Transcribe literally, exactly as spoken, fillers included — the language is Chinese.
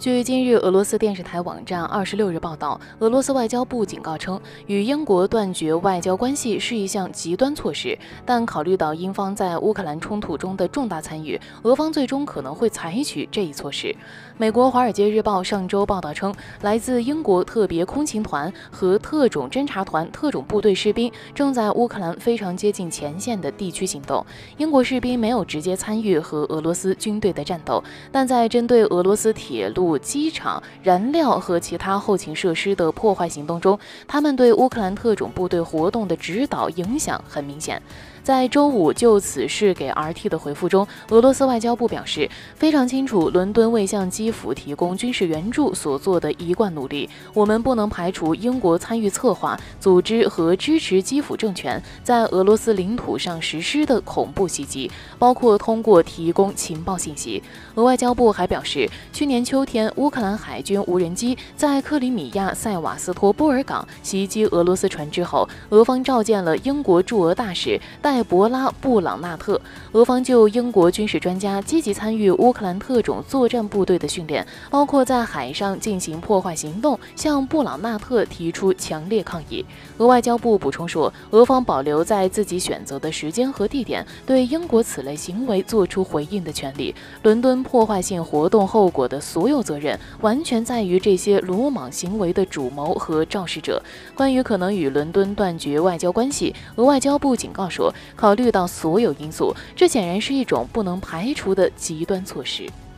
据今日俄罗斯电视台网站二十六日报道，俄罗斯外交部警告称，与英国断绝外交关系是一项极端措施，但考虑到英方在乌克兰冲突中的重大参与，俄方最终可能会采取这一措施。美国《华尔街日报》上周报道称，来自英国特别空勤团和特种侦察团特种部队士兵正在乌克兰非常接近前线的地区行动。英国士兵没有直接参与和俄罗斯军队的战斗，但在针对俄罗斯铁路、机场、燃料和其他后勤设施的破坏行动中，他们对乌克兰特种部队活动的指导影响很明显。在周五就此事给 R T 的回复中，俄罗斯外交部表示，非常清楚伦敦为向基辅提供军事援助所做的一贯努力，我们不能排除英国参与策划、组织和支持基辅政权在俄罗斯领土上实施的恐怖袭击，包括通过提供情报信息。俄外交部还表示，去年秋天，乌克兰海军无人机在克里米亚塞瓦斯托波尔港袭击俄罗斯船只后，俄方召见了英国驻俄大使戴博拉·布朗纳特。俄方就英国军事专家积极参与乌克兰特种作战部队的训练，包括在海上进行破坏行动，向布朗纳特提出强烈抗议。俄外交部补充说，俄方保留在自己选择的时间和地点对英国此类行为作出回应的权利。伦敦破坏性活动后果的所有责任完全在于这些鲁莽行为的主谋和肇事者。关于可能与伦敦断绝外交关系，俄外交部警告说，考虑到所有因素，这显然是一种不能排除的极端措施。